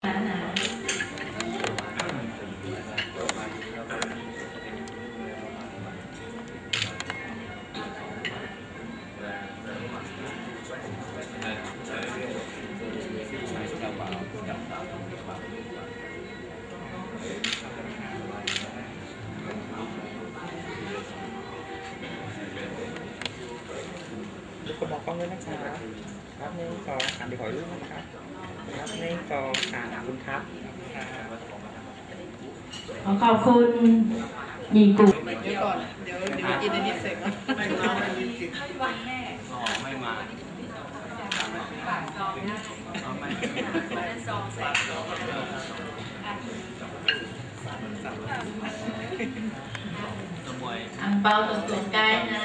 คนมองกล้องด้วยนะครับครับ1 2 3เดี๋ยวขอรูปนะครับครับ1 2 3ขอบคุณครับขอบคุณหญิงกุ๊กเดี๋ยวก่อนเดี๋ยวกินอันนี้เสร็จแล้วไม่มาไม่มีกินไม่มาอังเปาตรงส่วนใกล้นะ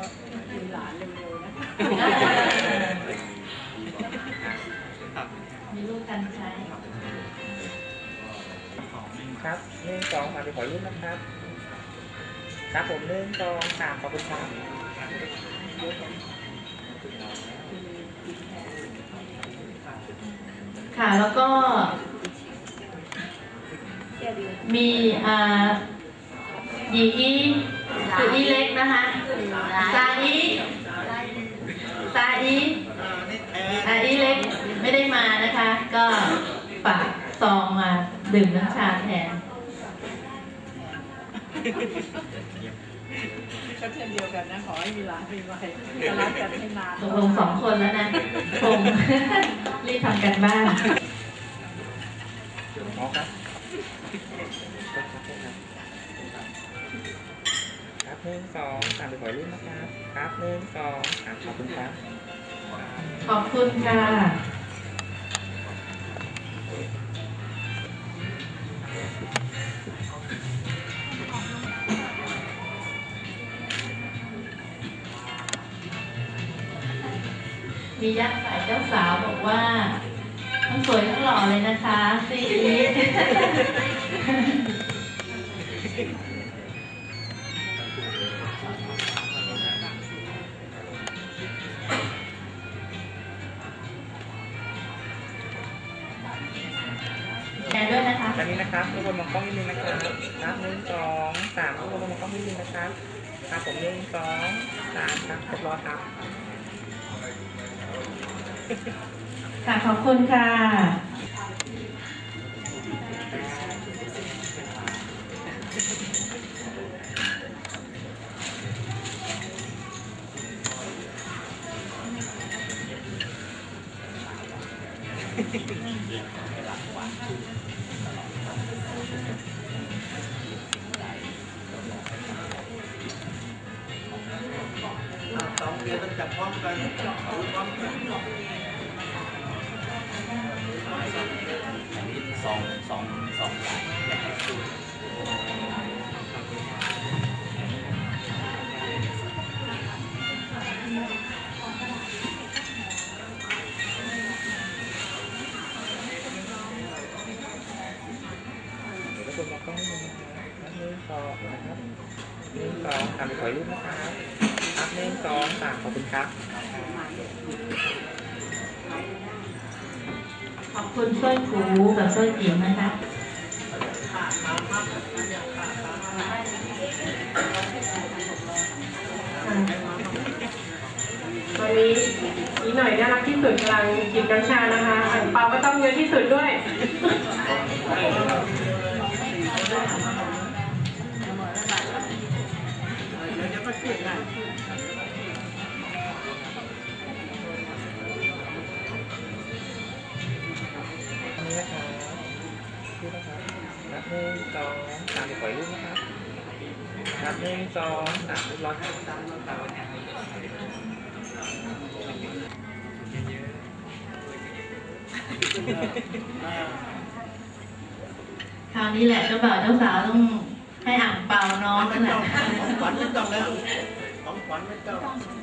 มีลูกกันใช้ครับ1 2 3เดี๋ยวขอรูปนะครับครับผม1 2 3ขอบคุณครับค่ะแล้วก็มีหยีคืออีเล็กนะคะซาอีเล็กไม่ได้มานะคะก็ฝากซองมาดื่มน้ำชาแทนก็เช่นเดียวกันนะขอให้มีร้านมีไว้จะรักกันให้นานตกลง2 คนแล้วนะคงรีบทำกันบ้านครับครับ1 2 3เดี๋ยวขอรูปนะครับครับ1 2 3ขอบคุณครับขอบคุณค่ะมียักษ์สายเจ้าสาวบอกว่าทั้งสวยทั้งหล่อเลยนะคะซีด้วยนะคะตอนนี้นะครับทุกคนมองกล้องนิดนึงนะครับครับ1 2 3ทุกคนมองกล้องนิดนึงนะครับครับผม1 2 3ครับครบรอบครับค่ะขอบคุณค่ะ 2 เดือนต้องจับพร้อมกันพร้อมกันสองอย่างให้ดูทุกคนมองกล้องนิดนึงนะครับ1 2นะครับ1 2 3ขอรูปนะครับครับ1 2 3ขอบคุณครับขอบคุณช่วยครูกับช่วยจิ๋วนะคะตอนนี้อีกหน่อยน่ารักที่สุดกำลังกินน้ำชานะคะอังเปาก็ต้องเยอะที่สุดด้วยครับ1 2 3เดี๋ยวขอรูปนะครับครับ1 2 3รูปร้อนครับคราวนี้แหละเจ้าบ่าวเจ้าสาวต้องให้อ่างเปาน้องนั่นแหละของขวัญไม่ต้องแล้วของขวัญไม่ต้อง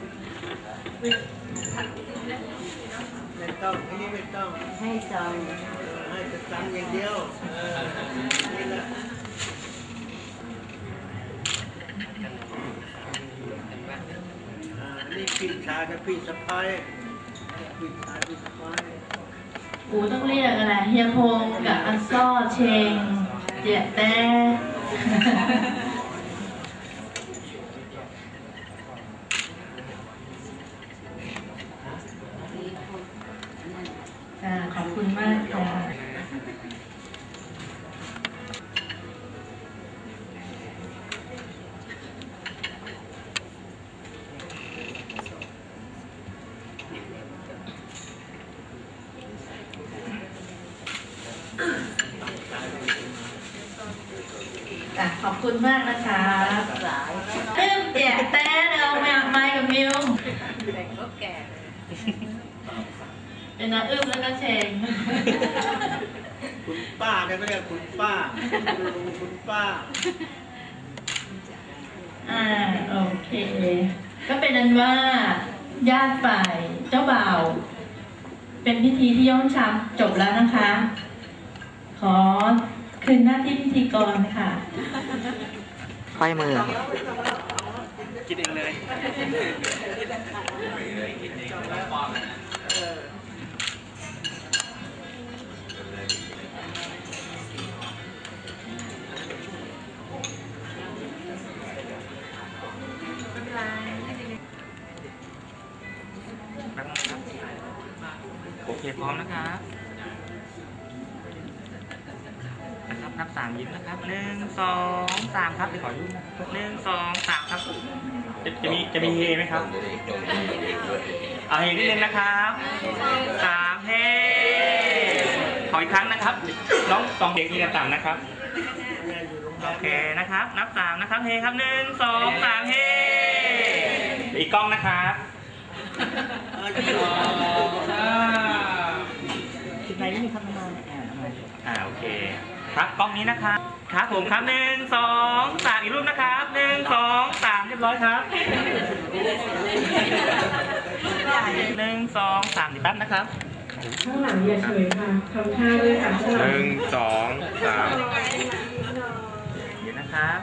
อันนี้ไม่ต้องให้จองให้จะจำอย่างเดียวนี่แหละนี่พี่ชายกับพี่สะพ้ายพี่ชายพี่สะพ้ายอูต้องเรียกอะไรเฮียพงกับอันซ่อเชงเจียแต่ขอบคุณมากค่ะขอบคุณมากนะคะเริ่มแจกแต่เราไม้กับมิวเป็นน้าอึ้มแล้วก็เชงคุณป้าเนี่ยไม่เรียกคุณป้าคุณป้าโอเคก็เป็นนั้นว่าญาติฝ่ายเจ้าบ่าวเป็นพิธีที่ย่อมช้ำจบแล้วนะคะขอคืนหน้าที่พิธีกรค่ะไฟมือกินเองเลยโอเคพร้อมนะครับนับ3ยิ้มนะครับ1 2 3ครับเดี๋ยวขอยุ่งนะครับ1 2 3ครับจะมีเฮไหมครับเอาเฮนิดนึงนะครับ3เฮขออีกครั้งนะครับน้อง2เด็กมีกันต่ำนะครับโอเคนะครับนับ3นะครับเฮครับ1 2 3เฮอีกกล้องนะครับคิดไหนนี่มีคำทำนายโอเคครับกล้องนี้นะครับครับผมครับ1 2 3อีกรูปนะครับ1 2 3เรียบร้อยครับ1 2 3อีกแป๊บนะครับข้างหลังอย่าเฉยค่ะทำท่าด้วยค่ะข้างหลัง 1 2 3เดี๋ยวนะครับ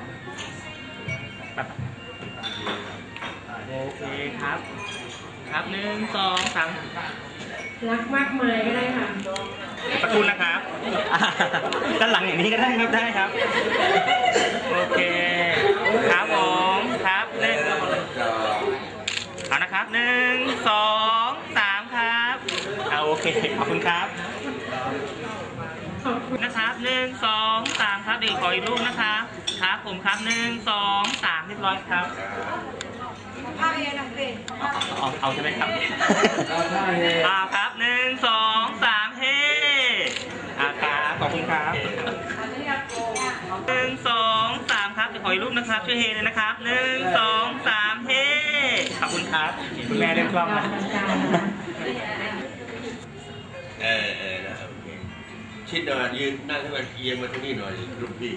โอเคครับครับ1 2 3 รักมากมายก็ได้ค่ะขอบคุณนะครับด้านหลังอย่างนี้ก็ได้ครับได้ครับโอเคครับผมครับเอานะครับ1 2 3ครับโอเคขอบคุณครับนะครับ1 2 3ครับเดี๋ยวขออีกรูปนะครับครับผมครับ1 2 3เรียบร้อยครับเอาใช่ไหมครับครับ1 2 3เฮ้ครับขอบคุณครับ1 2 3ครับจะขออีกรูปนะครับช่วยเฮเลยนะครับ1 2 3เฮ้ขอบคุณครับคุณแม่เล่นกล้องนะนะครับชิดหน่อยยืนนั่งให้มันเอียงมาตรงนี้หน่อยรุ่นพี่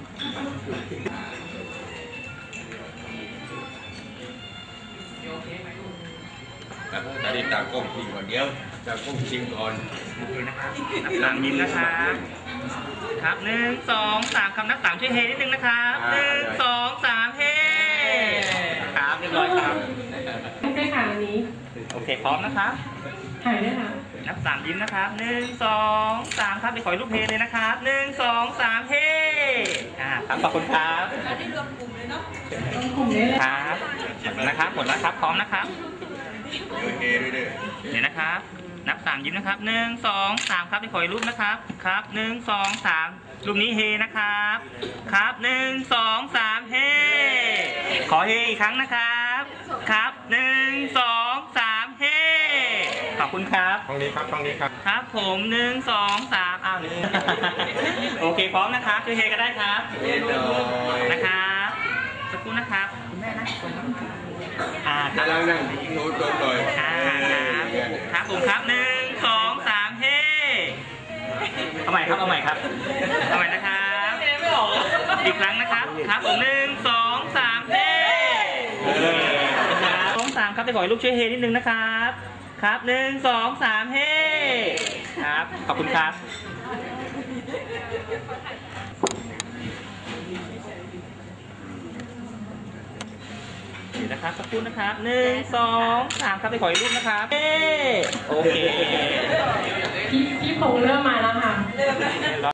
แต่ตอนนี้ตากล้องจริงก่อนเดี๋ยวตากล้องจริงก่อนโอเคนะครับนับ3ยิ้มนะครับครับ1 2 3คำนับ3ช่วยเฮนิดนึงนะครับ1 2 3เฮครับเรียบร้อยครับได้ค่ะอันนี้โอเคพร้อมนะครับถ่ายได้ค่ะนับ3ยิ้มนะครับ1 2 3ครับเดี๋ยวขอรูปเฮเลยนะครับ1 2 3เฮครับขอบคุณครับได้รวมกลุ่มเลยเนาะรวมกลุ่มเลยครับนะครับหมดแล้วครับพร้อมนะครับเฮด้วยเดี๋ยวนะครับนับ3ยิ้มนะครับ1 2 3ครับเดี๋ยวขอรูปนะครับครับ1 2 3รูปนี้เฮนะครับครับ1 2 3เฮขอเฮอีกครั้งนะครับครับ1 2 3เฮขอบคุณครับตรงนี้ครับตรงนี้ครับครับผม1 2 3โอเคพร้อมนะครับช่วยเฮก็ได้ครับนะครับสักครู่นะครับคุณแม่นะครับนั่งโน้ตตรงหน่อยครับผมครับ1 2 3เฮเอาใหม่ครับเอาใหม่นะครับอีกครั้งนะครับครับผม1 2 3เฮ2 3ครับจะขอให้ลูกช่วยเฮนิดนึงนะครับครับ1 2 3เฮครับขอบคุณครับเดี๋ยวนะครับสักครู่นะครับ1 2 3ครับไปขออีกรูปนะครับโอเคพี่พงษ์เริ่มมาแล้วค่ะ